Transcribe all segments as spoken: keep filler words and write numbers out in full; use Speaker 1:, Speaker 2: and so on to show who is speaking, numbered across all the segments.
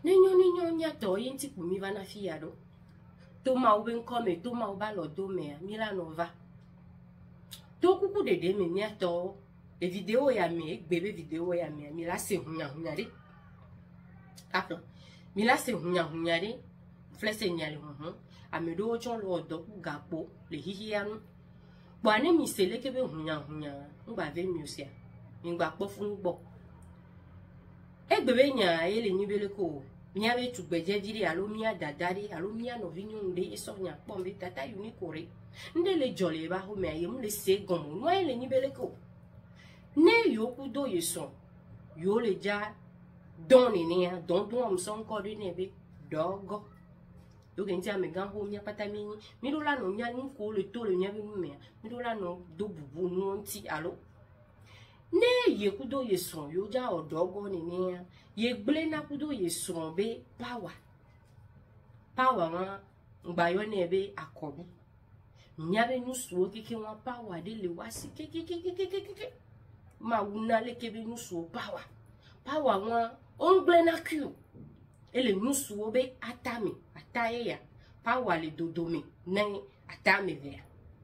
Speaker 1: Nenyo nenyo nyato yenti kumi vana fiado. Toma uben come toma ubalo dome mila nova. To kuku de de me nyato e video ya me bebe video ya me mila se hunya hunyari. Ato mila se hunya hunyari flese nyari huhu amedo ojon lo odo gapo le hihianu. Bwane mi sele kebe hunya hunya ngba ve miusia. Ngba po fun gbo. E bebe nya ele nyibele ko miabe tugbeje viri alo mia dadari alo mia no vinyo nde isonya pombe tata unikore nde le jole ba ho me ayem le se gomo no ele nyibele ko ne yoku do yeso yo le ja don ni ya don don am son ko de nebe dogo yo gen tia me gan ho mia patamini mi do la no nya ni ko le to le nya bi me mi do la no do bubu no nti alo ne ye kudo ye son yo ja odogo ni ni ye gble na kudo ye son be power power wa ngba yo ne be akobi nya be nusu keke wa power de le wasi keke keke keke ma wuna le kebe nusu power power wa on gble na ku ele nusu be atami ataye ya power le dodomi na atami ve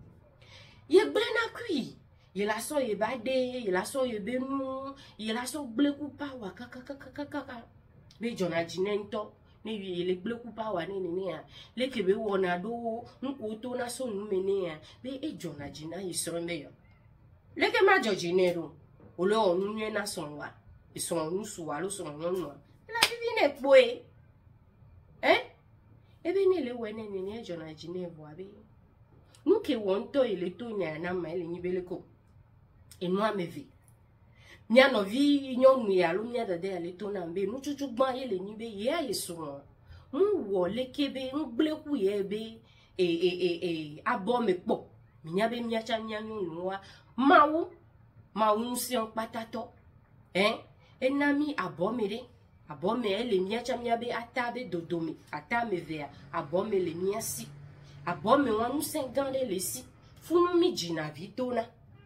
Speaker 1: ye gble na ku il a so ye bade, il a so ye benu, il a so bleku power kaka kaka kaka. Be jona jinento, ne wi le bleku power ne ne ne. Le kebe wona do, nko to na so nu mene ya. Be e jona jina yisro meyo. Le ke ma jojinero, olo onu nye na sonwa. Ison nu suwa lo son nwa. La bibi ne poe. Eh? Ebe ne le wene ne ne jona jinevo abi. Nuke wonto ile to nya na ma ile nyibele ko. Et moi me vie. Nya no vi nyon mi alo nya da de ale to na mbe nu chuchu gban ye le nibe ye aye so mu wo le kebe nu bleku ye be e e e e abo me po mi nya be nya cha nya nyu wa mawu mawu si on patato eh enami abo me re abo me ele nya cha nya be atabe dodomi atame ve abo me le nya si abo me wa nu cinquante le si funu mi jina vitona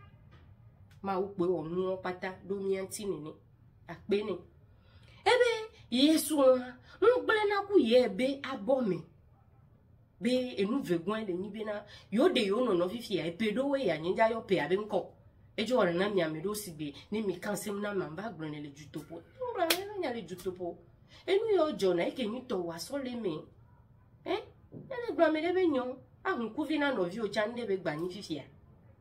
Speaker 1: ma u pe onu pata do mi anti ni ape ni ebe yesu ngble na ku ye be abome be enu vegun de ni be na yo de yo no no fifi ya pe do we ya nyinja yo pe abe nko ejo ore na mi amedo sigbe ni mi kan sem na mamba gbon le jutopo mbra na nya le jutopo enu yo jona eke ni to wa so le me eh ele gba me de be nyon ahun ku vi na no vi o cha nde be gba ni fifi ya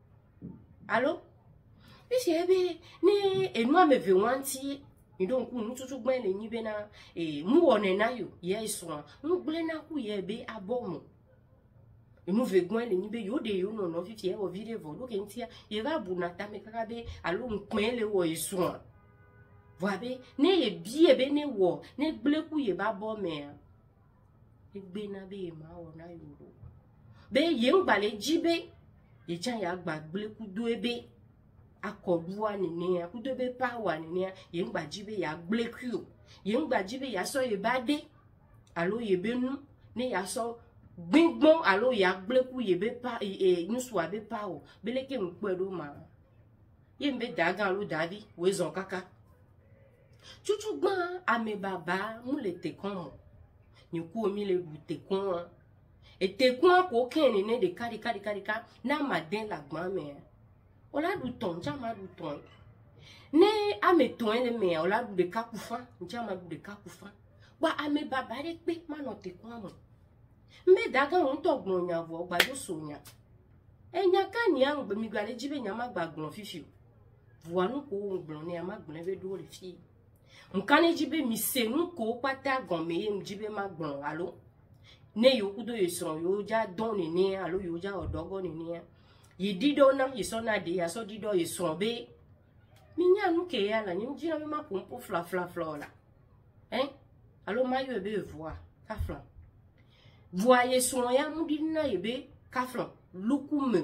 Speaker 1: allo Isi ebe ni enu ameve wanti idon ku nututu gben le nyibe na e mu wone na yo ye iso nu gble na ku ye be abomu enu ve gben le nyibe yo de yo no no fifi e wo vide vo lo ke ntia ye va bu na ta me kaka be alo npen le wo iso vo be ne ye bi ebe ne wo ne gble ku ye ba bo me e gbe na be ma wo na yo be ye ngba le jibe ye chan ya gba gble ku do ebe akoduwa nene ya kudobe power nene ya yengba jibe ya bleku yengba jibe ya so ye bade alo ye benu ne ya so gbingbon alo ya bleku ye be pa e nusu abe power beleke npedo ma yembe daga lo davi wezon kaka chuchu gban ame baba mu le te kon ni ku omi le bu te kon e te kon ko ken ne de kari kari kari ka na maden la gban me ola du ton jama du ton ne ame ton le me ola du de kakufa jama du de kakufa wa ame baba re pe ma no te kwa mo mbe daga won to gbon nya vo gba do so nya enya ka ni an gbe mi gba le jibe nya ma gba gbon fifi vo anu ko gbon ni ama gbon be do le fi nkan ni jibe mi se nu ko pata gon me em jibe ma gbon alo ne yo kudo yeso yo ja don ni ni alo yo ja odogo ni ni ye dido na ye so na de ya so dido ye so be mi nya nu ke ya la nyi jina ma pompo fla fla fla la hein allo ma yo be voix ka fla voix ye so ya mu di na ye be ka fla luku me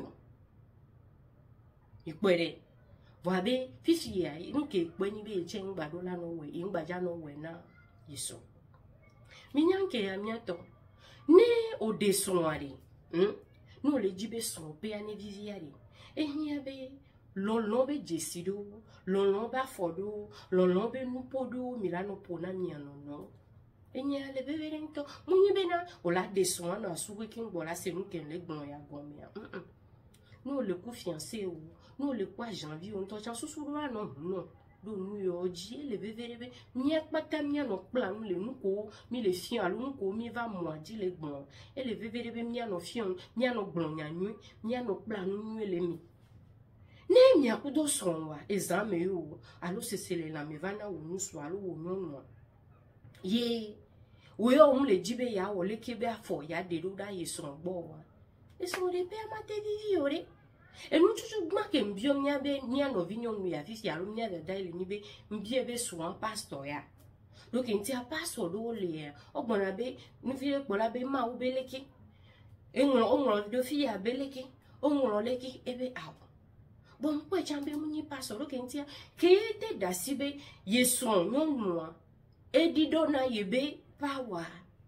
Speaker 1: ipere voix be fifi ya nu ke pe ni be che ngba do la no we ngba ja no we na ye so mi nya ke ya mi ato ne o de so ari hm no le jibe son pe ani viviari ehia be lolon be jesido lolon ba fodo lolon be nupodo milano pona miano no enya le bebe rento munyi bena ola descend na souwe king bola c'est nous qui les bon ya gomia nous le coup fiancé ou nous le quoi janvier on to chanso suru non non do nous yo ji le bebe bebe mia pata mia no plan le nous ko mi le fian alo nous ko mi va moi di le bon et le bebe bebe mia no fian mia no bon nya nu mia no plan nu le mi ne mia ku do son wa examen yo alo se se le la me va na ou nous so alo wo no ye we o le jibe ya o le kebe afo ya de do da ye son gbo wa e so re pe amate vivi ore e nu tutu gma ke mbio nya be nya no vinyo nu ya fifi alo nya da ile ni be mbie be so an pastor ya do ke nti a pastor do le o gbona be nu fi le pola be ma o be leki e nwo o nwo do fi ya be leki o nwo leki e be awo bon po e chambe mu ni pastor do ke nti ke te da sibe ye son no nu e di do na ye be power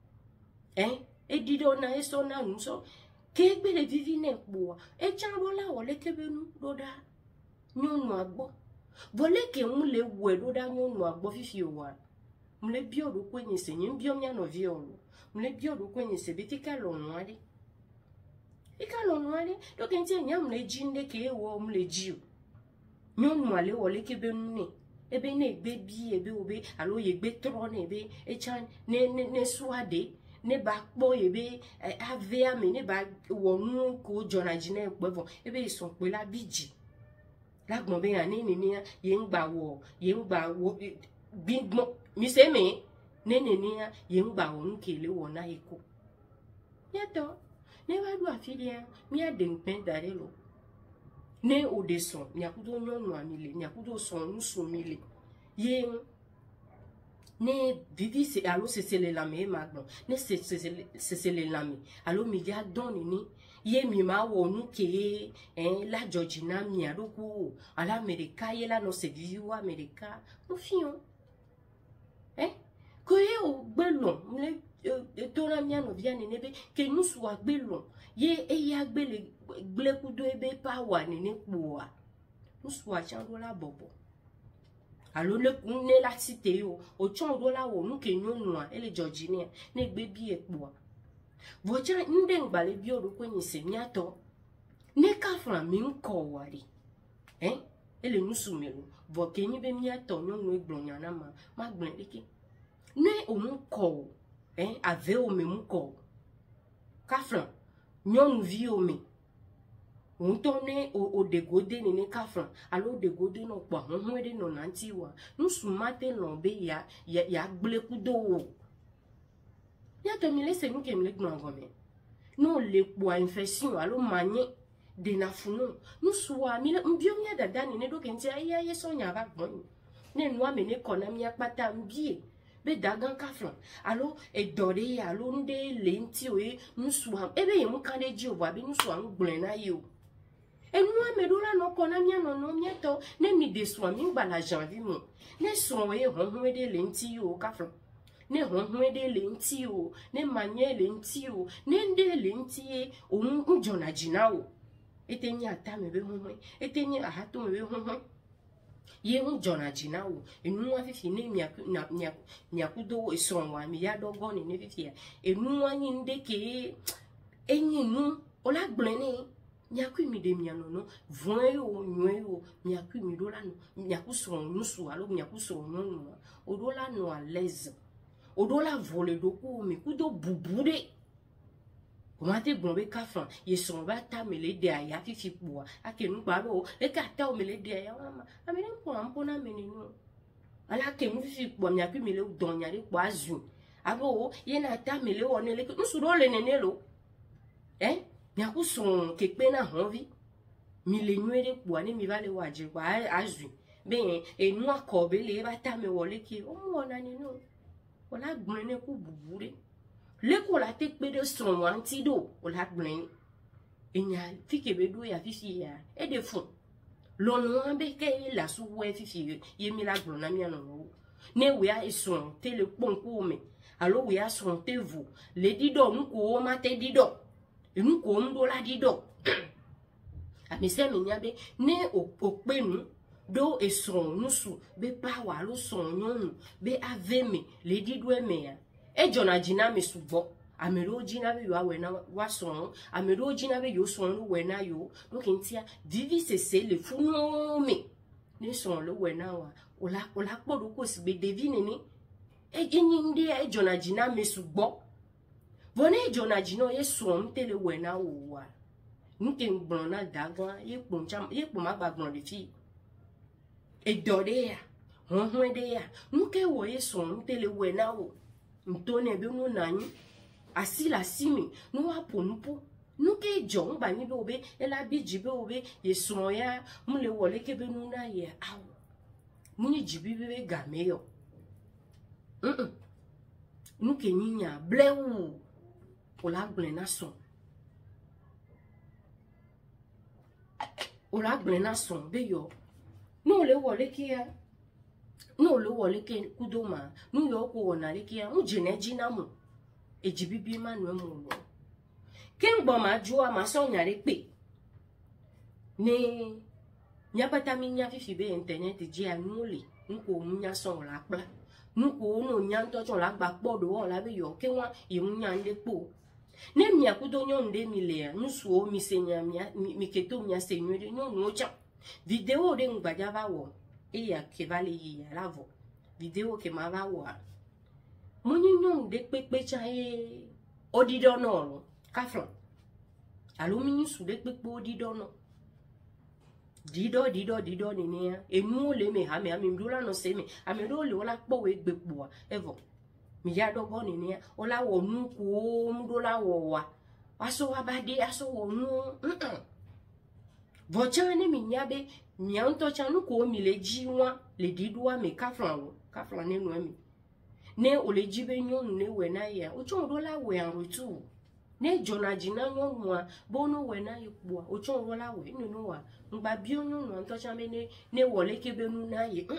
Speaker 1: eh e dido na eso na nso ke gbe le vivi ne po e chanbo la o le kebe nu do da nyonu agbo bo le ke un le we do da nyonu agbo fifi o wa mle bi o do kwenye se nyi bi o mia no vi o lo mle bi o do kwenye se betika lo nu ade ika lo nu ade do ke nti nya mle jinde ke wo mle ji o nyonu ale o le kebe nu ne ebe ne gbe bi ebe obe alo ye gbe tro ne ebe e chan ne ne ne suade ne ba po ebe ave ame ne ba wonu ko jona jine pevo ebe ison pe la biji la gbon be yan ni ni ye ngba wo ye ngba wo bi gbon mi se me ne ne ni ye ngba wo nkele wo na iko yato ne wa du afilia mi ade npen dare lo ne o de son ni akudo nyonu amile ni akudo son nusu mile ye ne vivi se alo se se le lame magno ne se se se se le lame alo mi ya don ni ye mi ma wo nu ke eh la Georgina mi adoku ala America ye la no se vivi wa America no fion eh ko ye o gbelon le to na mi ano via ni nebe ke nu su agbelon ye e ya gbele glekudo ebe power ni ni poa nusu a chango la bobo alo le kun ne la cité yo o chango la wo nu ke nyonu a ele Georgina ne gbe bi epo bo cha nde ngbale bi o do kwenye se mi ato ne ka fra mi nko wari eh ele nusu melo bo ke nyi be mi ato nyonu egbonya na ma ma gbon leke ne o mu ko eh ave o me mu ko ka fra nyonu vi o me on tourne au dégodé ni kafran alors dégodé no pa on hwede no nanti wa nu sumate lombe ya ya ya glekudo ya to mi lese nu ke mi le gbangome no le po infection alo manye de na funu nu suwa mi mbio mi dada ni ne do ke nti aya ye so nya ba gbon ne nu ame ne kona mi apata mbie be dagan kafran alo e dore alo nde lenti o e nu suwa ebe ye mu kan de ji o ba bi nu suwa ngblen na yo et nous me dola no kona mia no no mia to ne mi de so mi gba la janvier mo ne so e hon hon de lenti o kafran ne hon hon de lenti o ne manye lenti o ne nde lenti e o njona jina o etenyi ata me be hon etenyi ahato me be hon ye njona jina o enu afifi ne mi nya nya kudo so wa mi ya dogo ni ne fifi enu anyi nde ke enyi nu ola gbleni nyaku mi de miano no voin o nwe o nyaku mi do la no nyaku so nusu alo nyaku so no o do la no à l'aise o do la voler do ko mi ku do bubude o ma te gbon be kafan ye so ba ta mele de aya fifi po ake nu gba lo e ka ta o mele de aya mama amene ko ampo na meni no ala ke mu fifi po nyaku mi le don nya re po azu abo ye na ta mele o ne le nusu do le nene lo eh nyaku son ke pe na honvi mi le nwere po ani mi vale waje kwa azu ben e nu akobe le ba ta me wole ki o mu ona ni no ola gbon ne ku bubure le ko la te pe de son wanti do ola gbon enya fike be do ya fifi ya e de fun lo no be ke la su we fifi ye mi la gbon na mi no ne we a son te le pon ku me alo we a son te vous le dido mu ko ma te dido enu ko ndo la dido ami se mi nyabe ne o pe nu do e son nusu be pa wa lo son nyonu be ave me le dido e me ya e jona jina me subo amero jina be yo awena wa son amero jina be yo son lo wena yo do kintia divi sese le funu me ni son lo wena wa ola ola podo ko si be devine ni e nyinde e jona jina me subo vone jona jina ye son tele wena wa nuke ngbona dagwa ye poncha ye poma bagbon de fi e dode ya honhon de ya nuke wo ye son tele wena wo ntone be nu nanyi asila simi no wa ponpo nuke jo ngba ni be obe ela bi jibe obe ye son ya mule wole ke be nu na ye awo muni jibi be game yo mm nuke nyinya blewu ola gble na son ola gble na son be yo no le wole ke ya no le wole ke kudoma no yo ko wona le ke ya mu jene jina mu ejibibi manu mu lo kengbo ma juwa ma so nyare pe ni nyapata mi nya fifi be internet ji anule nko mu nya so la pla nko no nya nto cho la gba podo won la be yo ke won imu nya nde po ne mi akudo nyon nde mi le nusu o mi senya mi mi keto mi asenyo de nyon no cha video de ngbaja ba wo e ya ke vale yi ya lavo video ke ma ba wo mo ni nyon de pepe cha e odido no kafron alumini su de pepe odido no dido dido dido ni ni enu le me ha me ami mdula no se me ami do le ola po we gbepo evo mi ya dogo ni ni ola wo nu ko mdola wo wa aso wa bade aso wo nu mm vocha ni mi nyabe mi anto cha nu ko mi le ji won le didua me kafran wo kafran ni nu mi ne o le ji be nyon ne we na ya o chon do la we an rutu ne jona jina nyon wa bono we na ipo o chon do la we ninu wa ngba bi onyon no anto cha me ne ne wole ke be nu na ye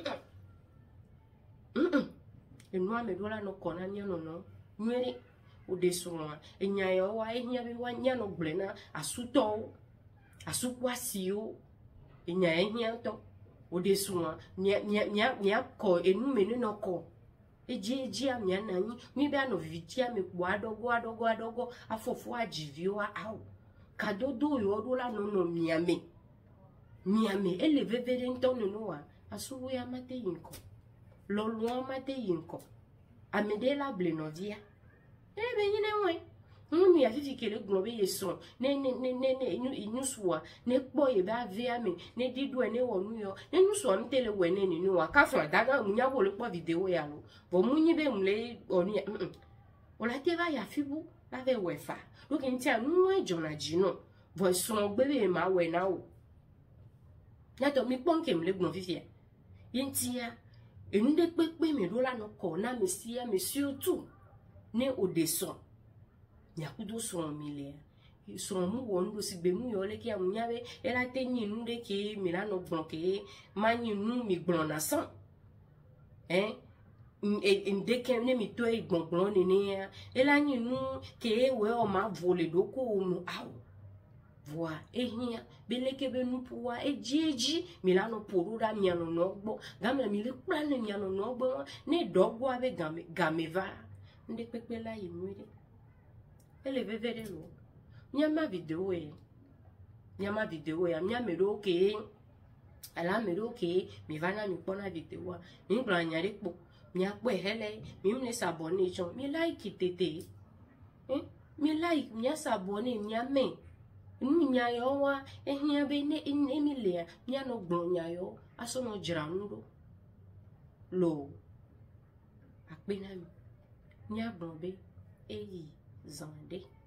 Speaker 1: mm mm enu ame do la no kona nya no no nwere o de so wa enya yo wa ehia be wa nya no gble na asuto asukwasi o enya ehia to o de so wa nya nya nya ko enu me no ko eji eji amia nanyi mi be no vitia me po adogo adogo adogo afofo ajivio awo kadodo yo do la no no miame miame ele vevere ntono no wa asuwo ya mate yinko lolu mate yinko amede la blenovia e be nyine we mu ya fifi kele glo be yeso ne ne ne ne inyuswa ne po ye ba via me ne didu ene wonu yo ne nyuswa mtele we ne ni wa kafra daga munya wo le po video ya lo bo munyi be mle onu ya ola te va ya fibu la ve we fa lo ke ntia nu e jona jino bo so gbe be ma we na o na to mi pon ke mle gbon fifi yentia enu de pepe mi lo la no ko na mi sia mi surtout ne o deson nyakudo son mile son mu won do si be mu yo le ki amunya be ela tenyi nu de ke mi la no gbon ke manyi nu mi gbon na san eh inde ke ne mi to e gbon gbon ni ni ela nyi nu ke we o ma vole do ko mu awo voa ehia beleke be nu puwa ejieji mi la no porura mi anu no gbo gamla mi le kura ne mi anu no gbo ne dogwo abe game gameva nde pepe la yimwere ele vevere lo nyama video e nyama video ya nyama ro ke ala me ro ke mi vana mi pona video mi gbra nyare po mi apo hele mi mne sabone jon mi like tete eh mi like mi sabone mi ame mi nyayo wa ehia be ne emile mi ano gbon nyayo aso no jira nro lo akpe na mi nya gbon be eyi zande